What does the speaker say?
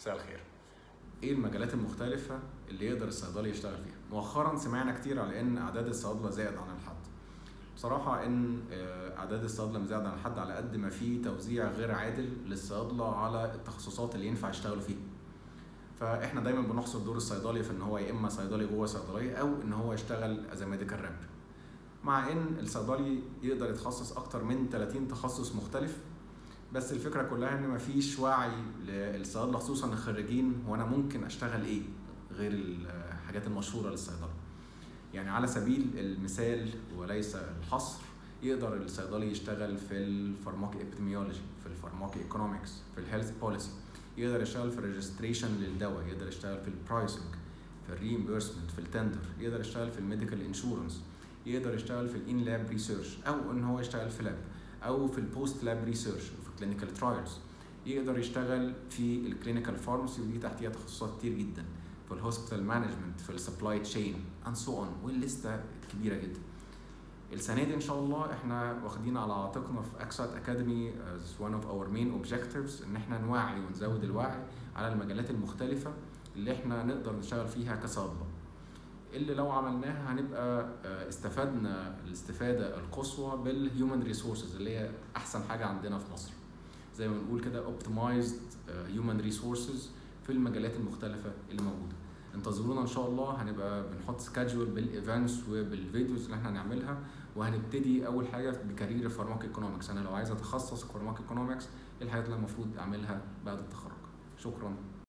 مساء الخير. ايه المجالات المختلفة اللي يقدر الصيدلي يشتغل فيها؟ مؤخرا سمعنا كتير على ان اعداد الصيادلة زائد عن الحد. بصراحة ان اعداد الصيادلة زائد عن الحد على قد ما في توزيع غير عادل للصيادلة على التخصصات اللي ينفع يشتغلوا فيها. فاحنا دايما بنحصر دور الصيدلي في ان هو يا اما صيدلي جوه صيدلية او ان هو يشتغل از ميديكال راب. مع ان الصيدلي يقدر يتخصص اكتر من 30 تخصص مختلف، بس الفكرة كلها ان مفيش وعي للصيادلة خصوصا الخريجين وانا ممكن اشتغل ايه غير الحاجات المشهورة للصيدلة. يعني على سبيل المثال وليس الحصر، يقدر الصيدلي يشتغل في الفارماكي ابيديميولوجي، في الفارماكي ايكونومكس، في الهيلث بوليسي، يقدر يشتغل في الريجستريشن للدواء، يقدر يشتغل في البرايسنج، في الريمبيرسمنت، في التندر، يقدر يشتغل في الميديكال انشورنس، يقدر يشتغل في الان لاب ريسيرش او ان هو يشتغل في لاب او في البوست لاب ريسيرش وفي كلينيكال ترايلز، يقدر يشتغل في الكلينيكال فارماسي ودي تحتيها تخصصات كتير جدا، في الهوسبيتال مانجمنت، في السبلاي تشين اند سو اون، والليسته كبيره جدا. السنه دي ان شاء الله احنا واخدين على عاتقنا في اكسات اكاديمي as one of our main objectives ان احنا نوعي ونزود الوعي على المجالات المختلفه اللي احنا نقدر نشتغل فيها كصيادله، اللي لو عملناها هنبقى استفدنا الاستفاده القصوى بالهيومن ريسورسز اللي هي احسن حاجه عندنا في مصر، زي ما بنقول كده اوبتمايزد هيومن ريسورسز في المجالات المختلفه اللي موجوده. انتظرونا ان شاء الله، هنبقى بنحط سكادجول بالايفنتس وبالفيديوز اللي احنا هنعملها، وهنبتدي اول حاجه بكارير الفارماكي ايكونومكس. انا لو عايز اتخصص في فارماكي ايكونومكس ايه الحاجات اللي المفروض اعملها بعد التخرج؟ شكرا.